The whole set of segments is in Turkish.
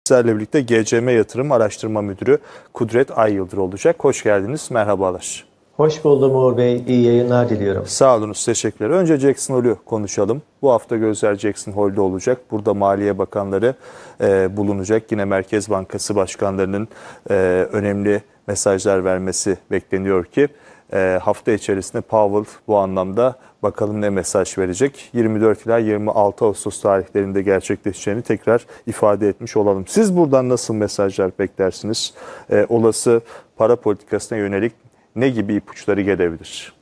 Sizlerle birlikte GCM Yatırım Araştırma Müdürü Kudret Ayyıldız olacak. Hoş geldiniz, merhabalar. Hoş buldum Uğur Bey, iyi yayınlar diliyorum. Sağ olunuz, teşekkürler. Önce Jackson Hole'u konuşalım. Bu hafta gözler Jackson Hole'de olacak. Burada Maliye Bakanları bulunacak. Yine Merkez Bankası Başkanlarının önemli mesajlar vermesi bekleniyor ki hafta içerisinde Powell bu anlamda bakalım ne mesaj verecek. 24 ila 26 Ağustos tarihlerinde gerçekleşeceğini tekrar ifade etmiş olalım. Siz buradan nasıl mesajlar beklersiniz? Olası para politikasına yönelik ne gibi ipuçları gelebilir?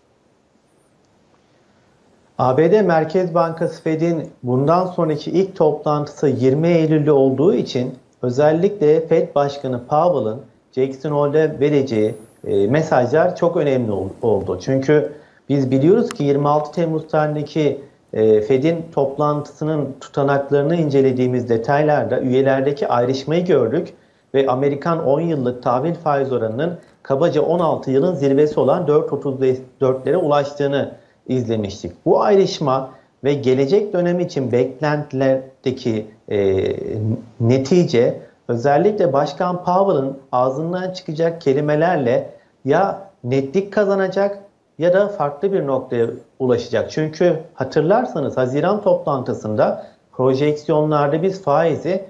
ABD Merkez Bankası Fed'in bundan sonraki ilk toplantısı 20 Eylül'de olduğu için özellikle Fed Başkanı Powell'ın Jackson Hole'de vereceği mesajlar çok önemli oldu. Çünkü biz biliyoruz ki 26 Temmuz tarihindeki Fed'in toplantısının tutanaklarını incelediğimiz detaylarda üyelerdeki ayrışmayı gördük ve Amerikan 10 yıllık tahvil faiz oranının kabaca 16 yılın zirvesi olan 4.34'lere ulaştığını izlemiştik. Bu ayrışma ve gelecek dönem için beklentilerdeki netice özellikle Başkan Powell'ın ağzından çıkacak kelimelerle ya netlik kazanacak ya da farklı bir noktaya ulaşacak. Çünkü hatırlarsanız Haziran toplantısında projeksiyonlarda biz faizi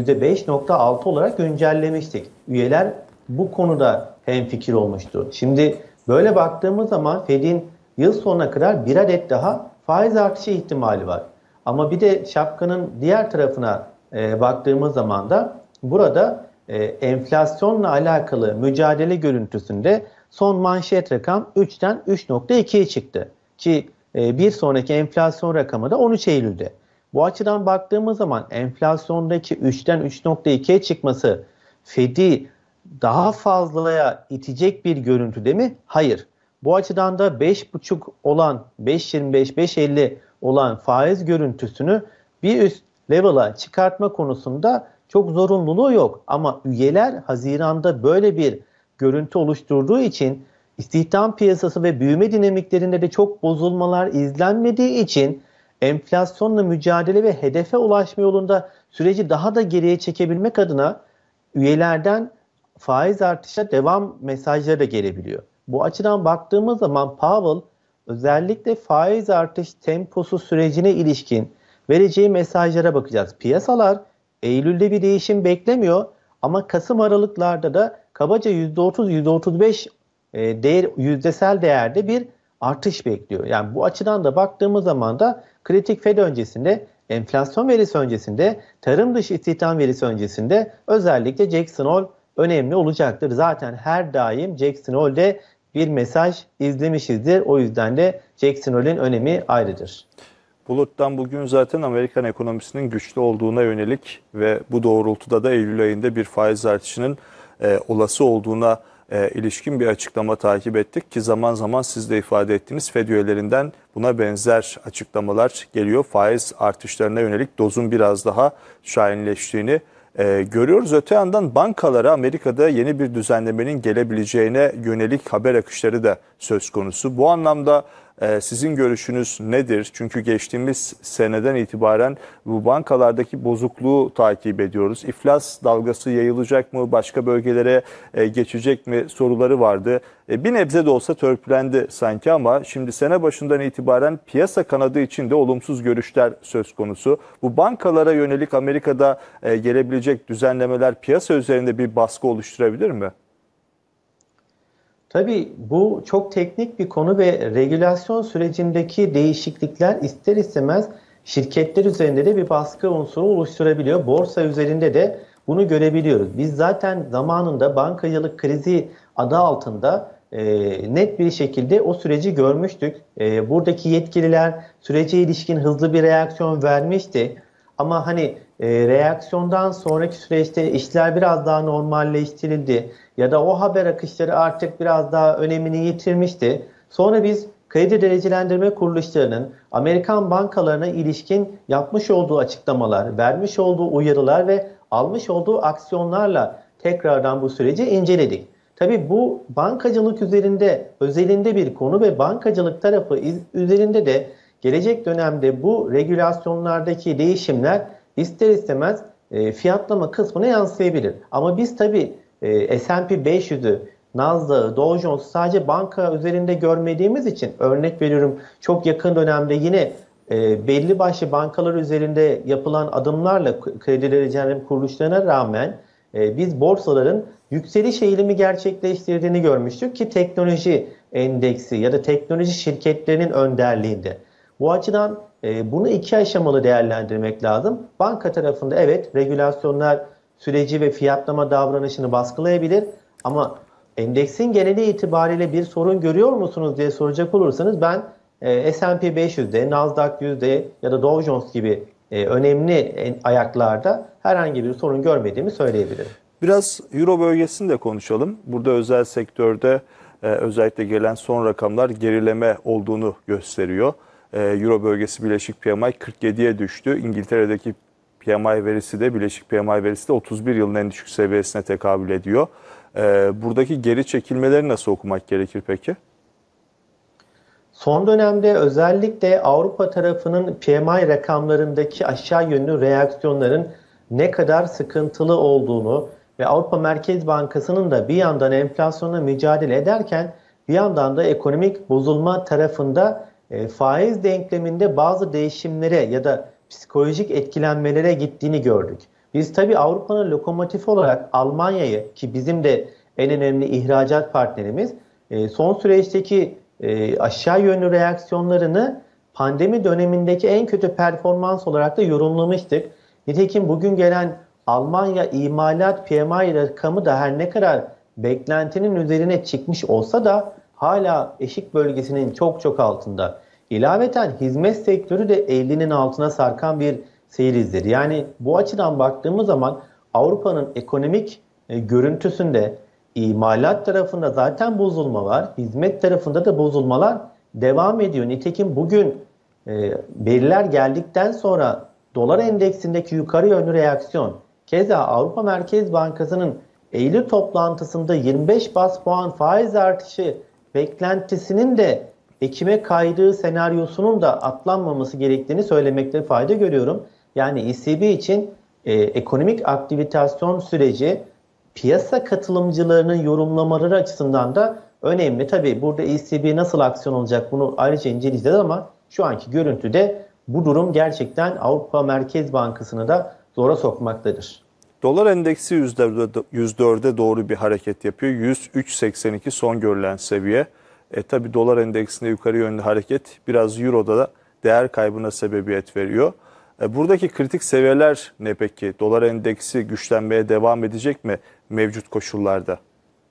%5.6 olarak güncellemiştik. Üyeler bu konuda hemfikir olmuştu. Şimdi böyle baktığımız zaman Fed'in yıl sonuna kadar bir adet daha faiz artışı ihtimali var. Ama bir de şapkanın diğer tarafına baktığımız zaman da burada enflasyonla alakalı mücadele görüntüsünde son manşet rakam 3'ten 3.2'ye çıktı. Ki bir sonraki enflasyon rakamı da 13 Eylül'de. Bu açıdan baktığımız zaman enflasyondaki 3'ten 3.2'ye çıkması Fed'i daha fazlaya itecek bir görüntüde mi? Hayır. Bu açıdan da 5.5 olan 5.25-5.50 olan faiz görüntüsünü bir üst level'a çıkartma konusunda çok zorunluluğu yok. Ama üyeler Haziran'da böyle bir görüntü oluşturduğu için istihdam piyasası ve büyüme dinamiklerinde de çok bozulmalar izlenmediği için enflasyonla mücadele ve hedefe ulaşma yolunda süreci daha da geriye çekebilmek adına üyelerden faiz artışa devam mesajları da gelebiliyor. Bu açıdan baktığımız zaman Powell özellikle faiz artış temposu sürecine ilişkin vereceği mesajlara bakacağız. Piyasalar Eylül'de bir değişim beklemiyor ama Kasım aralıklarda da kabaca %30-%35 yüzdesel değerde bir artış bekliyor. Yani bu açıdan da baktığımız zaman da kritik Fed öncesinde, enflasyon verisi öncesinde, tarım dışı istihdam verisi öncesinde özellikle Jackson Hole önemli olacaktır. Zaten her daim Jackson Hole'de bir mesaj izlemişizdir. O yüzden de Jackson Hole'in önemi ayrıdır. Bulut'tan bugün zaten Amerikan ekonomisinin güçlü olduğuna yönelik ve bu doğrultuda da Eylül ayında bir faiz artışının olası olduğuna ilişkin bir açıklama takip ettik ki zaman zaman siz de ifade ettiğiniz Fed üyelerinden buna benzer açıklamalar geliyor. Faiz artışlarına yönelik dozun biraz daha şahinleştiğini görüyoruz. Öte yandan bankalara Amerika'da yeni bir düzenlemenin gelebileceğine yönelik haber akışları da söz konusu. Bu anlamda sizin görüşünüz nedir? Çünkü geçtiğimiz seneden itibaren bu bankalardaki bozukluğu takip ediyoruz. İflas dalgası yayılacak mı? Başka bölgelere geçecek mi? Soruları vardı. Bir nebze de olsa törpülendi sanki ama şimdi sene başından itibaren piyasa kanadı için de olumsuz görüşler söz konusu. Bu bankalara yönelik Amerika'da gelebilecek düzenlemeler piyasa üzerinde bir baskı oluşturabilir mi? Tabii bu çok teknik bir konu ve regülasyon sürecindeki değişiklikler ister istemez şirketler üzerinde de bir baskı unsuru oluşturabiliyor. Borsa üzerinde de bunu görebiliyoruz. Biz zaten zamanında bankacılık krizi adı altında net bir şekilde o süreci görmüştük. Buradaki yetkililer sürece ilişkin hızlı bir reaksiyon vermişti. Ama hani reaksiyondan sonraki süreçte işler biraz daha normalleştirildi ya da o haber akışları artık biraz daha önemini yitirmişti. Sonra biz kredi derecelendirme kuruluşlarının Amerikan bankalarına ilişkin yapmış olduğu açıklamalar, vermiş olduğu uyarılar ve almış olduğu aksiyonlarla tekrardan bu süreci inceledik. Tabii bu bankacılık özelinde bir konu ve bankacılık tarafı üzerinde de gelecek dönemde bu regülasyonlardaki değişimler ister istemez fiyatlama kısmına yansıyabilir. Ama biz tabii S&P 500'ü, Nasdaq'ı, Dow Jones'u sadece banka üzerinde görmediğimiz için, örnek veriyorum, çok yakın dönemde yine belli başlı bankalar üzerinde yapılan adımlarla kredileri cenerim kuruluşlarına rağmen biz borsaların yükseliş eğilimi gerçekleştirdiğini görmüştük ki teknoloji endeksi ya da teknoloji şirketlerinin önderliğinde. Bu açıdan bunu iki aşamalı değerlendirmek lazım. Banka tarafında evet regülasyonlar süreci ve fiyatlama davranışını baskılayabilir ama endeksin geneli itibariyle bir sorun görüyor musunuz diye soracak olursanız ben S&P 500'de, Nasdaq 100'de ya da Dow Jones gibi önemli ayaklarda herhangi bir sorun görmediğimi söyleyebilirim. Biraz Euro bölgesini de konuşalım. Burada özel sektörde özellikle gelen son rakamlar gerileme olduğunu gösteriyor. Euro bölgesi Bileşik PMI 47'ye düştü. İngiltere'deki PMI verisi de, Bileşik PMI verisi de 31 yılın en düşük seviyesine tekabül ediyor. Buradaki geri çekilmeleri nasıl okumak gerekir peki? Son dönemde özellikle Avrupa tarafının PMI rakamlarındaki aşağı yönlü reaksiyonların ne kadar sıkıntılı olduğunu ve Avrupa Merkez Bankası'nın da bir yandan enflasyonla mücadele ederken bir yandan da ekonomik bozulma tarafında faiz denkleminde bazı değişimlere ya da psikolojik etkilenmelere gittiğini gördük. Biz tabii Avrupa'nın lokomotifi olarak Almanya'yı, ki bizim de en önemli ihracat partnerimiz, son süreçteki aşağı yönlü reaksiyonlarını pandemi dönemindeki en kötü performans olarak da yorumlamıştık. Nitekim bugün gelen Almanya imalat PMI rakamı da her ne kadar beklentinin üzerine çıkmış olsa da hala eşik bölgesinin çok çok altında. İlaveten hizmet sektörü de 50'nin altına sarkan bir seyir izledi. Yani bu açıdan baktığımız zaman Avrupa'nın ekonomik görüntüsünde imalat tarafında zaten bozulma var. Hizmet tarafında da bozulmalar devam ediyor. Nitekim bugün veriler geldikten sonra dolar endeksindeki yukarı yönlü reaksiyon, keza Avrupa Merkez Bankası'nın Eylül toplantısında 25 bas puan faiz artışı beklentisinin de Ekim'e kaydığı senaryosunun da atlanmaması gerektiğini söylemekte fayda görüyorum. Yani ECB için ekonomik aktivitasyon süreci piyasa katılımcılarının yorumlamaları açısından da önemli. Tabii burada ECB nasıl aksiyon olacak bunu ayrıca inceleyeceğiz ama şu anki görüntüde bu durum gerçekten Avrupa Merkez Bankası'nı da zora sokmaktadır. Dolar endeksi %4'e doğru bir hareket yapıyor. 103.82 son görülen seviye. Tabii dolar endeksinde yukarı yönlü hareket biraz Euro'da da değer kaybına sebebiyet veriyor. Buradaki kritik seviyeler ne peki? Dolar endeksi güçlenmeye devam edecek mi mevcut koşullarda?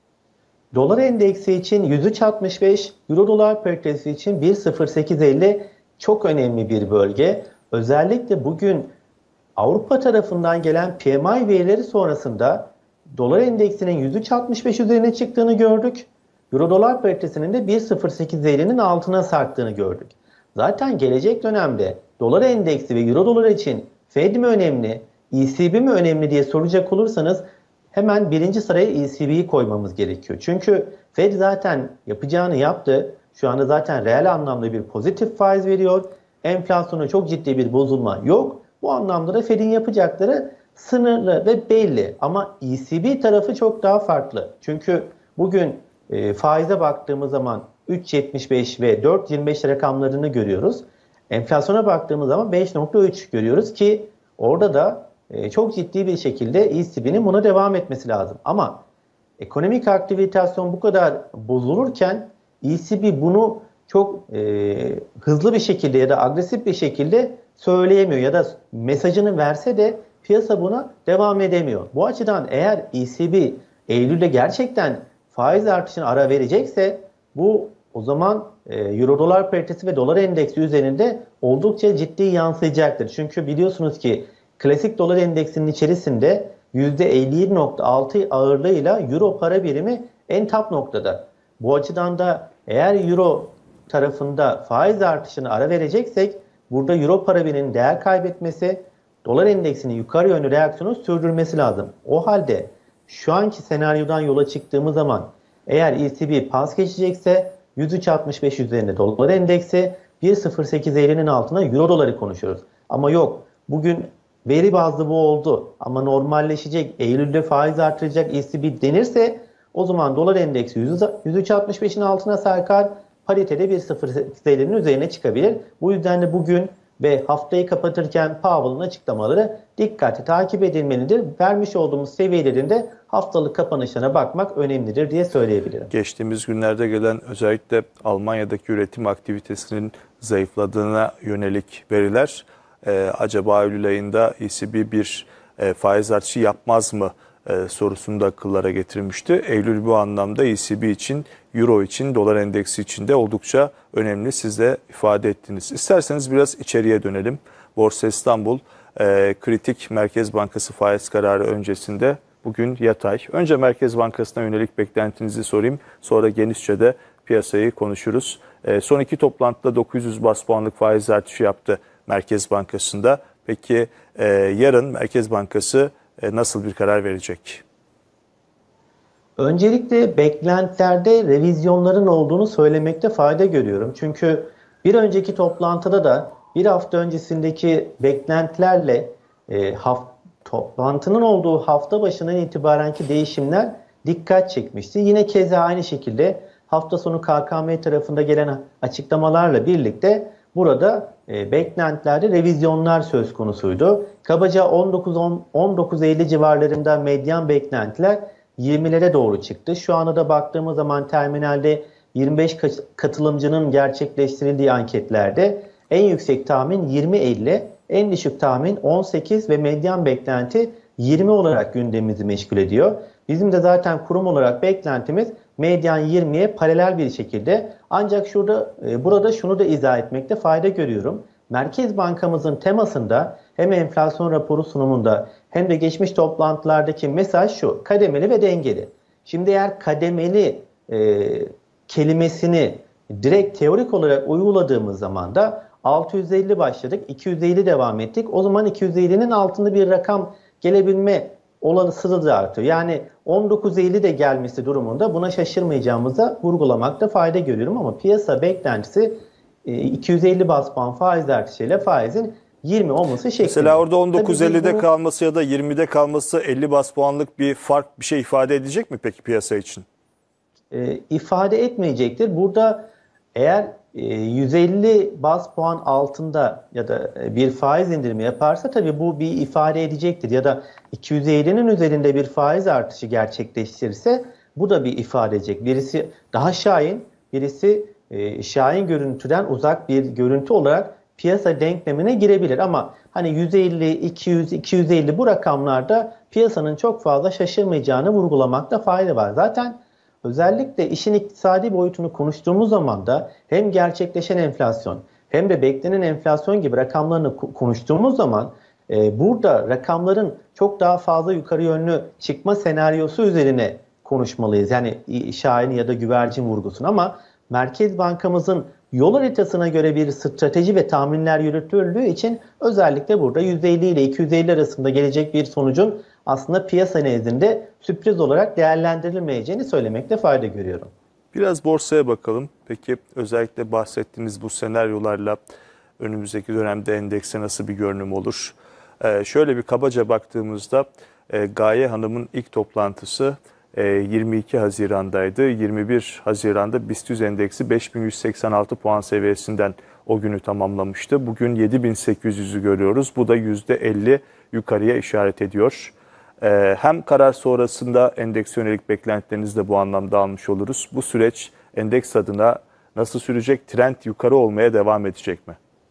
Dolar endeksi için 103.65, Euro dolar paritesi için 1.0850 çok önemli bir bölge. Özellikle bugün Avrupa tarafından gelen PMI verileri sonrasında dolar endeksinin 103.65 üzerine çıktığını gördük. Euro dolar paritesinin de 1.0850'nin altına sarktığını gördük. Zaten gelecek dönemde dolar endeksi ve euro dolar için Fed mi önemli, ECB mi önemli diye soracak olursanız hemen birinci sıraya ECB'yi koymamız gerekiyor. Çünkü Fed zaten yapacağını yaptı. Şu anda zaten reel anlamda bir pozitif faiz veriyor. Enflasyona çok ciddi bir bozulma yok. Bu anlamda da Fed'in yapacakları sınırlı ve belli. Ama ECB tarafı çok daha farklı. Çünkü bugün faize baktığımız zaman 3.75 ve 4.25 rakamlarını görüyoruz. Enflasyona baktığımız zaman 5.3 görüyoruz ki orada da çok ciddi bir şekilde ECB'nin buna devam etmesi lazım. Ama ekonomik aktivitasyon bu kadar bozulurken ECB bunu çok hızlı bir şekilde ya da agresif bir şekilde söyleyemiyor ya da mesajını verse de piyasa buna devam edemiyor. Bu açıdan eğer ECB Eylül'de gerçekten faiz artışına ara verecekse bu o zaman Euro dolar paritesi ve dolar endeksi üzerinde oldukça ciddi yansıyacaktır. Çünkü biliyorsunuz ki klasik dolar endeksinin içerisinde %57.6 ağırlığıyla Euro para birimi en top noktada. Bu açıdan da eğer Euro tarafında faiz artışına ara vereceksek burada Euro para biriminin değer kaybetmesi, dolar endeksinin yukarı yönlü reaksiyonu sürdürmesi lazım. O halde şu anki senaryodan yola çıktığımız zaman eğer ECB pas geçecekse 103.65 üzerinde dolar endeksi, 1.0850'nin altına euro doları konuşuyoruz. Ama yok, bugün veri bazlı bu oldu ama normalleşecek, Eylül'de faiz artıracak ECB denirse o zaman dolar endeksi 103.65'in altına sarkar, paritede 1.08'lerin üzerine çıkabilir. Bu yüzden de bugün ve haftayı kapatırken Powell'ın açıklamaları dikkatli takip edilmelidir. Vermiş olduğumuz seviyelerinde haftalık kapanışlarına bakmak önemlidir diye söyleyebilirim. Geçtiğimiz günlerde gelen özellikle Almanya'daki üretim aktivitesinin zayıfladığına yönelik veriler acaba Eylül ayında ECB bir faiz artışı yapmaz mı sorusunu da akıllara getirmişti. Eylül bu anlamda ECB için, Euro için, dolar endeksi için de oldukça önemli. Siz de ifade ettiniz. İsterseniz biraz içeriye dönelim. Borsa İstanbul kritik Merkez Bankası faiz kararı öncesinde bugün yatay. Önce Merkez Bankası'na yönelik beklentinizi sorayım. Sonra genişçe de piyasayı konuşuruz. Son iki toplantıda 900 bas puanlık faiz artışı yaptı Merkez Bankası'nda. Peki yarın Merkez Bankası nasıl bir karar verecek? Öncelikle beklentilerde revizyonların olduğunu söylemekte fayda görüyorum. Çünkü bir önceki toplantıda da bir hafta öncesindeki beklentilerle toplantının olduğu hafta başından itibarenki değişimler dikkat çekmişti. Yine keza aynı şekilde hafta sonu KKM tarafında gelen açıklamalarla birlikte burada beklentilerde revizyonlar söz konusuydu. Kabaca 19.50 civarlarında medyan beklentiler 20'lere doğru çıktı. Şu anda da baktığımız zaman terminalde 25 katılımcının gerçekleştirildiği anketlerde en yüksek tahmin 20.50, en düşük tahmin 18 ve medyan beklenti 20 olarak gündemimizi meşgul ediyor. Bizim de zaten kurum olarak beklentimiz medyan 20'ye paralel bir şekilde. Ancak burada şunu da izah etmekte fayda görüyorum. Merkez Bankamızın temasında hem enflasyon raporu sunumunda hem de geçmiş toplantılardaki mesaj şu: kademeli ve dengeli. Şimdi eğer kademeli kelimesini direkt teorik olarak uyguladığımız zaman da 650 başladık, 250 devam ettik. O zaman 250'nin altında bir rakam gelebilme olasılığı da artıyor. Yani 19.50 de gelmesi durumunda buna şaşırmayacağımıza vurgulamakta fayda görüyorum ama piyasa beklentisi 250 bas puan faiz artışıyla faizin 20 olması şeklinde. Mesela orada 19.50'de kalması ya da 20'de kalması 50 bas puanlık bir fark bir şey ifade edecek mi peki piyasa için? İfade etmeyecektir. Burada eğer 150 bas puan altında ya da bir faiz indirimi yaparsa tabii bu bir ifade edecektir. Ya da 250'nin üzerinde bir faiz artışı gerçekleştirirse bu da bir ifade edecek. Birisi daha şahin, birisi şahin görüntüden uzak bir görüntü olarak piyasa denklemine girebilir. Ama hani 150, 200, 250 bu rakamlarda piyasanın çok fazla şaşırmayacağını vurgulamakta fayda var. Zaten özellikle işin iktisadi boyutunu konuştuğumuz zaman da hem gerçekleşen enflasyon hem de beklenen enflasyon gibi rakamlarını konuştuğumuz zaman burada rakamların çok daha fazla yukarı yönlü çıkma senaryosu üzerine konuşmalıyız. Yani şahin ya da güvercin vurgusunu, ama Merkez Bankamızın yol haritasına göre bir strateji ve tahminler yürütüldüğü için özellikle burada 150 ile 250 arasında gelecek bir sonucun aslında piyasa nezdinde sürpriz olarak değerlendirilmeyeceğini söylemekte fayda görüyorum. Biraz borsaya bakalım. Peki özellikle bahsettiğiniz bu senaryolarla önümüzdeki dönemde endekse nasıl bir görünüm olur? Şöyle bir kabaca baktığımızda Gaye Hanım'ın ilk toplantısı 22 Haziran'daydı. 21 Haziran'da BIST 100 endeksi 5186 puan seviyesinden o günü tamamlamıştı. Bugün 7800'ü görüyoruz. Bu da %50 yukarıya işaret ediyor. Hem karar sonrasında endeks yönelik beklentilerinizi de bu anlamda almış oluruz. Bu süreç endeks adına nasıl sürecek? Trend yukarı olmaya devam edecek mi?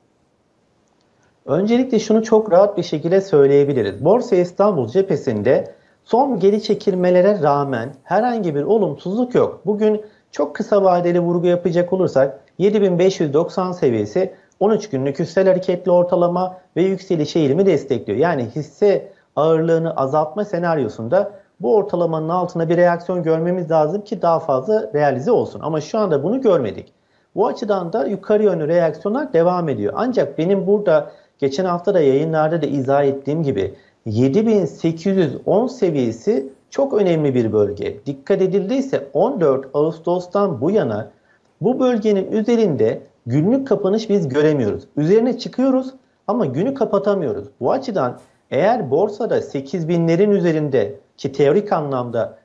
Öncelikle şunu çok rahat bir şekilde söyleyebiliriz. Borsa İstanbul cephesinde son geri çekilmelere rağmen herhangi bir olumsuzluk yok. Bugün çok kısa vadeli vurgu yapacak olursak 7590 seviyesi 13 günlük üstel hareketli ortalama ve yükseliş eğilimi destekliyor. Yani hisse ağırlığını azaltma senaryosunda bu ortalamanın altına bir reaksiyon görmemiz lazım ki daha fazla realize olsun. Ama şu anda bunu görmedik. Bu açıdan da yukarı yönlü reaksiyonlar devam ediyor. Ancak benim burada geçen hafta da yayınlarda da izah ettiğim gibi 7810 seviyesi çok önemli bir bölge. Dikkat edildiyse 14 Ağustos'tan bu yana bu bölgenin üzerinde günlük kapanış biz göremiyoruz. Üzerine çıkıyoruz ama günü kapatamıyoruz. Bu açıdan Eğer borsada 8.000'lerin üzerinde ki teorik anlamda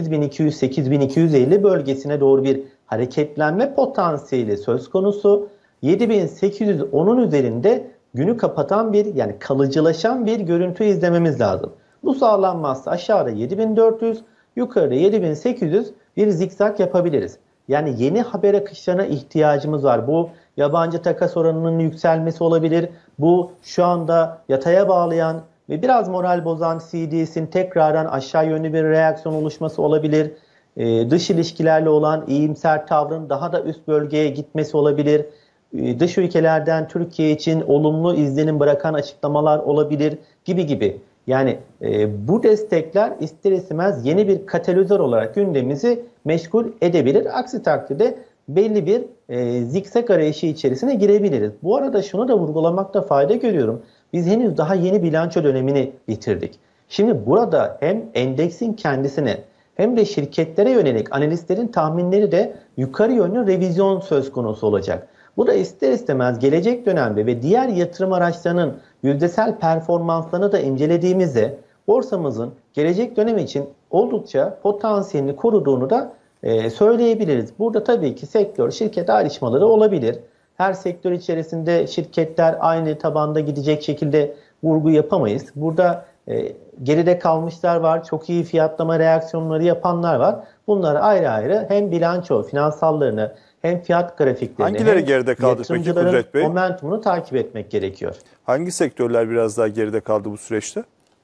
8.200-8.250 bölgesine doğru bir hareketlenme potansiyeli söz konusu, 7.810'un üzerinde günü kapatan bir yani kalıcılaşan bir görüntü izlememiz lazım. Bu sağlanmazsa aşağıda 7.400, yukarıda 7.800 bir zikzak yapabiliriz. Yani yeni haber akışlarına ihtiyacımız var. Bu yabancı takas oranının yükselmesi olabilir. Bu şu anda yataya bağlayan ve biraz moral bozan CDS'in tekrardan aşağı yönlü bir reaksiyon oluşması olabilir. Dış ilişkilerle olan iyimser tavrın daha da üst bölgeye gitmesi olabilir. Dış ülkelerden Türkiye için olumlu izlenim bırakan açıklamalar olabilir gibi gibi. Yani bu destekler ister istemez yeni bir katalizör olarak gündemimizi meşgul edebilir. Aksi takdirde belli bir zikzak arayışı içerisine girebiliriz. Bu arada şunu da vurgulamakta fayda görüyorum. Biz henüz daha yeni bilanço dönemini bitirdik. Şimdi burada hem endeksin kendisine hem de şirketlere yönelik analistlerin tahminleri de yukarı yönlü revizyon söz konusu olacak. Bu da ister istemez gelecek dönemde ve diğer yatırım araçlarının yüzdesel performanslarını da incelediğimizde borsamızın gelecek dönem için oldukça potansiyelini koruduğunu da söyleyebiliriz. Burada tabii ki sektör, şirket ayrışmaları olabilir. Her sektör içerisinde şirketler aynı tabanda gidecek şekilde vurgu yapamayız. Burada geride kalmışlar var, çok iyi fiyatlama reaksiyonları yapanlar var. Bunlar ayrı ayrı hem bilanço, finansallarını hem fiyat grafiklerini Hangileri hem geride kaldı peki yatırımcıların Kudret Bey? momentumunu takip etmek gerekiyor. Hangi sektörler biraz daha geride kaldı bu süreçte?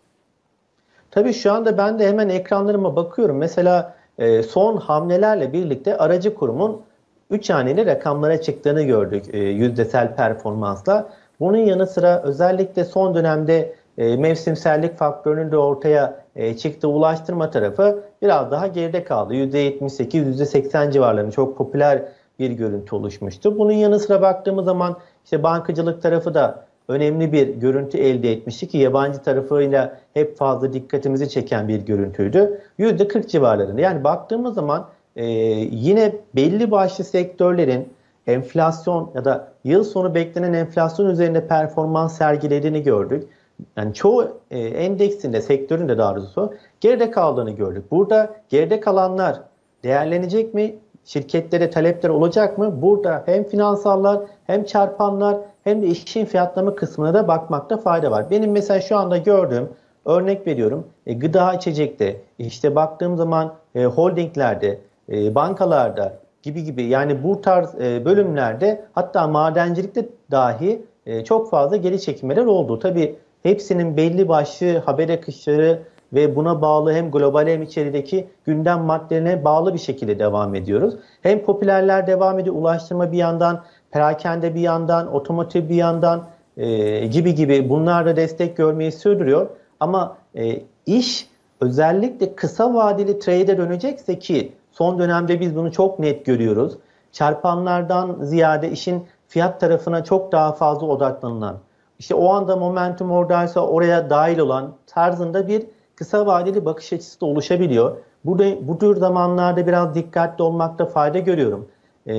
Tabii şu anda ben de hemen ekranlarıma bakıyorum. Mesela son hamlelerle birlikte aracı kurumun 3 haneli rakamlara çıktığını gördük yüzdesel performansla. Bunun yanı sıra özellikle son dönemde mevsimsellik faktörünün de ortaya çıktığı ulaştırma tarafı biraz daha geride kaldı. %78, %80 civarlarında çok popüler bir görüntü oluşmuştu. Bunun yanı sıra baktığımız zaman işte bankacılık tarafı da önemli bir görüntü elde etmişti ki yabancı tarafıyla hep fazla dikkatimizi çeken bir görüntüydü. %40 civarlarında. Yani baktığımız zaman yine belli başlı sektörlerin enflasyon ya da yıl sonu beklenen enflasyon üzerinde performans sergilediğini gördük. Yani çoğu endeksinde, sektörün de daha doğrusu geride kaldığını gördük. Burada geride kalanlar değerlenecek mi? Şirketlere talepler olacak mı? Burada hem finansallar hem çarpanlar hem de işin fiyatlama kısmına da bakmakta fayda var. Benim mesela şu anda gördüğüm, örnek veriyorum, gıda içecekte, işte baktığım zaman holdinglerde, bankalarda gibi gibi yani bu tarz bölümlerde hatta madencilikte dahi çok fazla geri çekilmeler oldu. Tabii hepsinin belli başlı haber akışları ve buna bağlı hem global hem içerideki gündem maddelerine bağlı bir şekilde devam ediyoruz. Hem popülerler devam ediyor, ulaştırma bir yandan, perakende bir yandan, otomotiv bir yandan gibi gibi bunlar da destek görmeyi sürdürüyor. Ama iş özellikle kısa vadeli trade'e dönecekse ki son dönemde biz bunu çok net görüyoruz. Çarpanlardan ziyade işin fiyat tarafına çok daha fazla odaklanılan, işte o anda momentum oradaysa oraya dahil olan tarzında bir kısa vadeli bakış açısı da oluşabiliyor. Bu tür zamanlarda biraz dikkatli olmakta fayda görüyorum.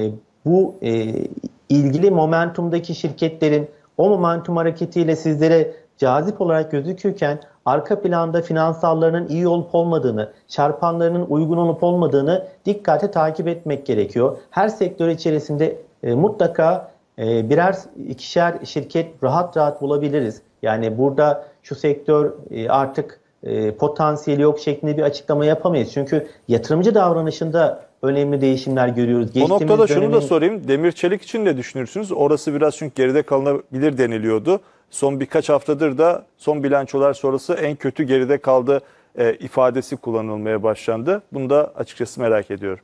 Bu ilgili momentumdaki şirketlerin o momentum hareketiyle sizlere cazip olarak gözükürken arka planda finansallarının iyi olup olmadığını, çarpanlarının uygun olup olmadığını dikkate takip etmek gerekiyor. Her sektör içerisinde mutlaka birer ikişer şirket rahat rahat bulabiliriz. Yani burada şu sektör artık potansiyeli yok şeklinde bir açıklama yapamayız. Çünkü yatırımcı davranışında önemli değişimler görüyoruz. O noktada şunu da sorayım. Demir çelik için ne düşünürsünüz? Orası biraz çünkü geride kalınabilir deniliyordu. Son birkaç haftadır da son bilançolar sonrası en kötü geride kaldı ifadesi kullanılmaya başlandı. Bunu da açıkçası merak ediyorum.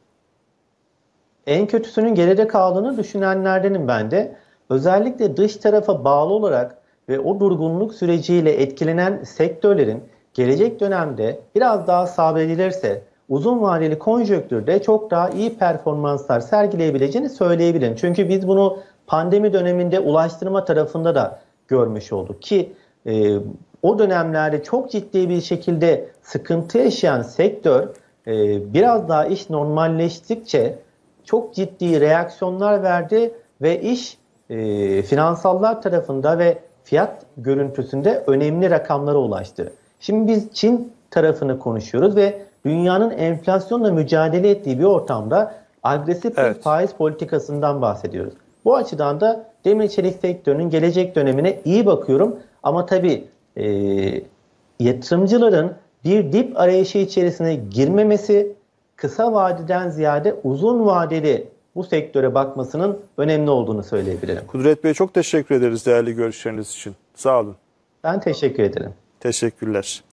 En kötüsünün geride kaldığını düşünenlerdenim ben de. Özellikle dış tarafa bağlı olarak ve o durgunluk süreciyle etkilenen sektörlerin gelecek dönemde biraz daha sabredilirse uzun vadeli konjonktürde çok daha iyi performanslar sergileyebileceğini söyleyebilirim. Çünkü biz bunu pandemi döneminde ulaştırma tarafında da görmüş olduk ki o dönemlerde çok ciddi bir şekilde sıkıntı yaşayan sektör biraz daha iş normalleştikçe çok ciddi reaksiyonlar verdi ve iş finansallar tarafında ve fiyat görüntüsünde önemli rakamlara ulaştı. Şimdi biz Çin tarafını konuşuyoruz ve dünyanın enflasyonla mücadele ettiği bir ortamda agresif bir faiz politikasından bahsediyoruz. Bu açıdan da demir çelik sektörünün gelecek dönemine iyi bakıyorum. Ama tabii yatırımcıların bir dip arayışı içerisine girmemesi, kısa vadeden ziyade uzun vadeli bu sektöre bakmasının önemli olduğunu söyleyebilirim. Kudret Bey, çok teşekkür ederiz değerli görüşleriniz için. Sağ olun. Ben teşekkür ederim. Teşekkürler.